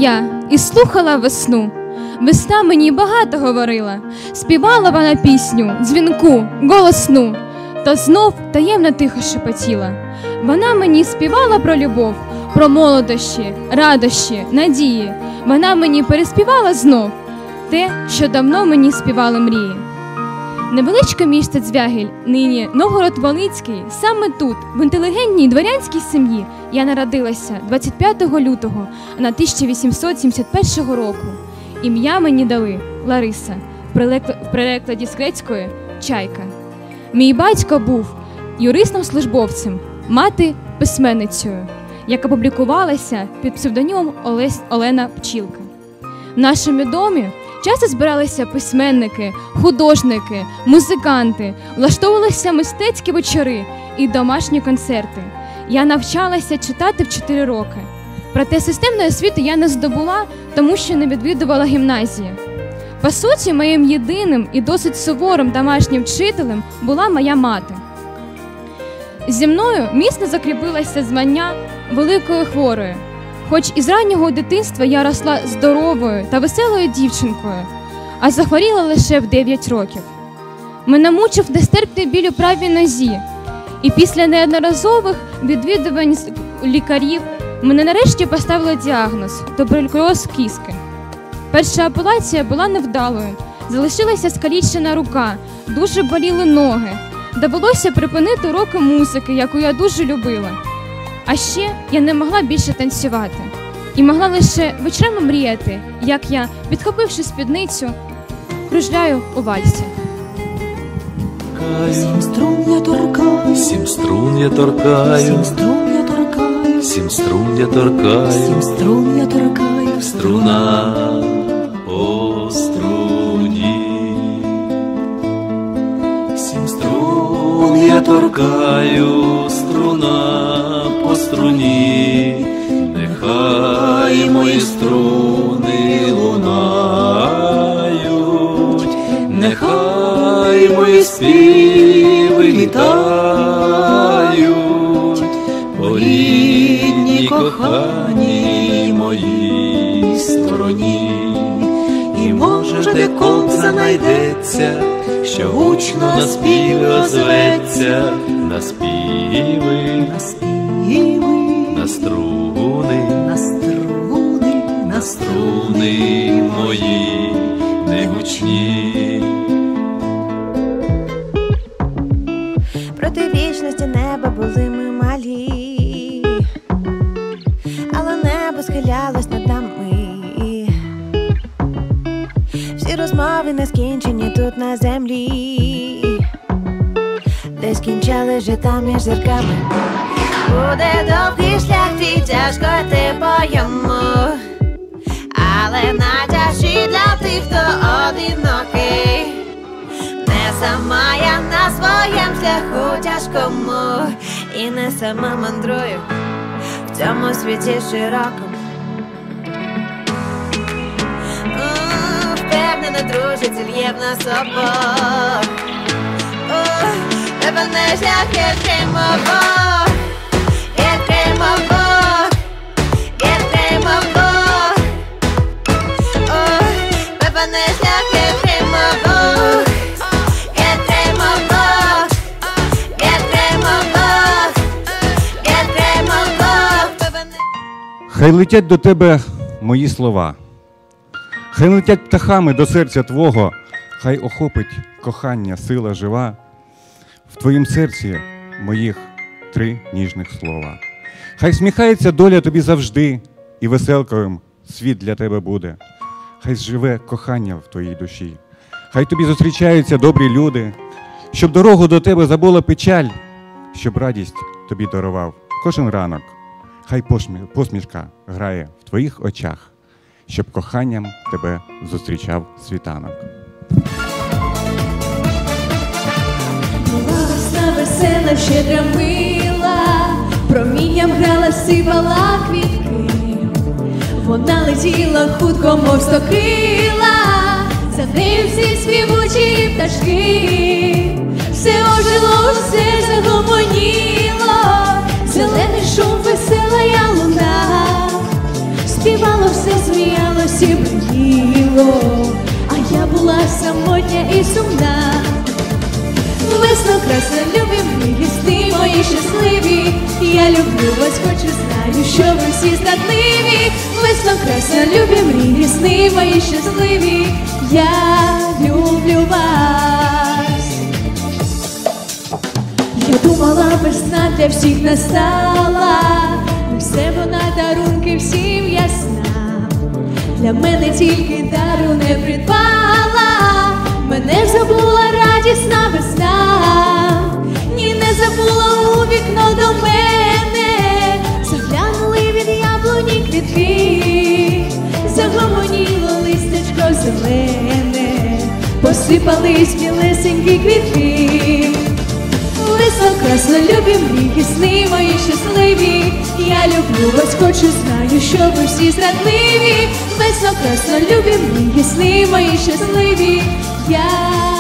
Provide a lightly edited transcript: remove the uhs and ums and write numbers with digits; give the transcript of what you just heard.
я і слухала весну. Весна мені багато говорила, співала вона пісню, дзвінку, голосну, та знов таємно тихо шепотіла. Вона мені співала про любов, про молодощі, радощі, надії. Вона мені переспівала знов те, що давно мені співали мрії. Невеличке місто Дзвягіль, нині Новгород-Волинський, саме тут, в інтелігентній дворянській сім'ї, я народилася 25 лютого 1871 року. Ім'я мені дали Лариса, в перекладі з грецької «чайка». Мій батько був юристом-службовцем, мати – письменницею, яка публікувалася під псевдонімом Олена Пчілка. В нашому домі часто збиралися письменники, художники, музиканти, влаштовувалися мистецькі вечори і домашні концерти. Я навчалася читати в 4 роки. Проте системної освіти я не здобула, тому що не відвідувала гімназії. По суті, моїм єдиним і досить суворим домашнім вчителем була моя мати. Зі мною міцно закріпилося звання великої хворої. Хоч із раннього дитинства я росла здоровою та веселою дівчинкою, а захворіла лише в 9 років. Мене мучив нестерпний біль у правій нозі, і після неодноразових відвідувань лікарів мене нарешті поставили діагноз – туберкульоз кістки. Перша операція була невдалою, залишилася скалічена рука, дуже боліли ноги. Довелося припинити уроки музики, яку я дуже любила. А ще я не могла більше танцювати. І могла лише вечорами мріяти, як я, підхопивши спідницю, кружляю у вальсі. Сім струн я торкаю, сім струн я торкаю, сім струн я торкаю, сім струн я торкаю, сім струн я торкаю, струна по струні. Сім струн я торкаю, струна по струні. Нехай мої струни лунають, нехай мої співи літають по рідній коханій моїй стороні. І може де ковза найдеться, що гучно на співи озветься, на співи, на співи, на струни, на струни, на струни мої негучні. Проти вічності неба були ми малі, але небо схилялось над нами. Всі розмови не скінчені тут на землі, де скінчали життя між зірками. Буде довгий шлях твій, тяжко йти по йому, але найтяжчий для тих, хто одинокий. Не сама я на своєму шляху тяжкому, і не сама мандрую в цьому світі широкому. Впевнена, друже, ціль є в нас обох. Певний шлях відкриймо Бог, відкриймо Бог, відкриймо Бог. Певний шлях відкриймо Бог, відкриймо Бог, відкриймо Бог, відкриймо Бог. Хай летять до тебе мої слова, хай летять птахами до серця твого, хай охопить кохання, сила жива. В твоїм серці моїх 3 ніжних слова. Хай сміхається доля тобі завжди, і веселкою світ для тебе буде. Хай живе кохання в твоїй душі. Хай тобі зустрічаються добрі люди, щоб дорогу до тебе забула печаль, щоб радість тобі дарував кожен ранок. Хай посмішка грає в твоїх очах, щоб коханням тебе зустрічав світанок. Весела, щедра, мила, промінням грала, сипала квітки. Вона летіла хутко, мов стокрила, за нею всі співучі пташки. Все ожило, все загомоніло, зелений шум, весела я луна, співало все сміялось і броїло, а я була самотня і сумна. Весно, красна, любі мрії, сни мої щасливі. Я люблю вас, хоч і знаю, що ви всі зрадливі. Весно, красна, любі мрії, сни мої щасливі. Я люблю вас. Я думала, весна для всіх настала, все вона дарунки всім ясна. Для мене тільки дару не придбала, мене забула радісна весна. Ні, не забула у вікно до мене, заглянули від яблуні квітки, загомоніло листячко зелене, посипались білесенькі квітки. Весно, красно, любі мрії, сни мої щасливі. Я люблю вас, хоч і знаю, що ви всі зрадливі. Весно, красно, любі мрії, сни мої щасливі. Я